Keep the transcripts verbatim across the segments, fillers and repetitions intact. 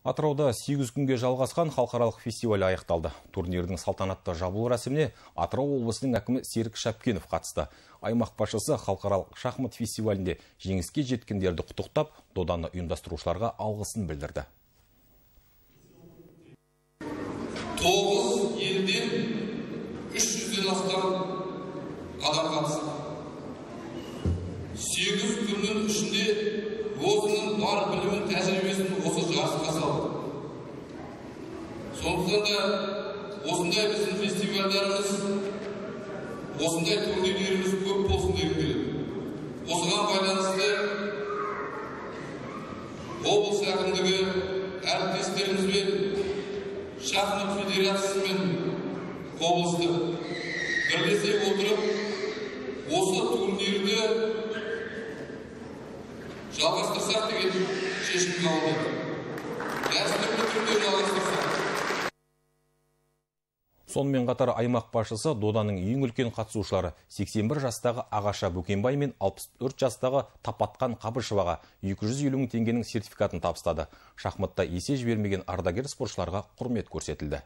Атырауда сегіз күнге жалғасқан халықаралық фестиваль аяқталды. Турнирдің салтанатты жабылу рәсіміне Атырау облысының әкімі Серік Шапкенов қатысты. Аймақ басшысы халықаралық шахмат фестивалінде жеңіске жеткендерді құттықтап, доданы ұйымдастырушыларға алғысын білдірді. тоғыз елден үш жүзден астам адам қатысты. сегіз күннің ішінде өзінің бар білімін, тәжірибесін осы жарысқа салды. Сондықтан да осындай біздің фестивальдарымыз, осындай турнирлеріміз көп болсын деп келеді. Осыған байланысты облыс әкімдігі әріптестерімізбен, шахмат федерациясымен облыстық бірлесе отырып, осы турнирді жалғастырсақ деген шешім қабылдады. Дәстүрлі түрде жалғастырсақ. Сонымен қатар аймақ басшысы доданың ең үлкен қатысушылары сексен бір жастағы Ағаша Бөкенбай мен алпыс төрт жастағы Тапатқан Қабышеваға екі жүз елу мың теңгенің сертификатын табыстады. Шахматта есе жібермеген ардагер спортшыларға құрмет көрсетілді.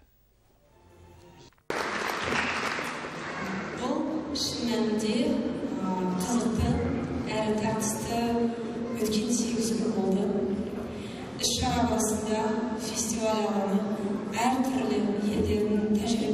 Бұл шын мәнінде қызықты әрі тартысты өткен сегіз күн болды. Іс-шара барысында фестиваль алаңы әртүрлі елдердің тәжірибесі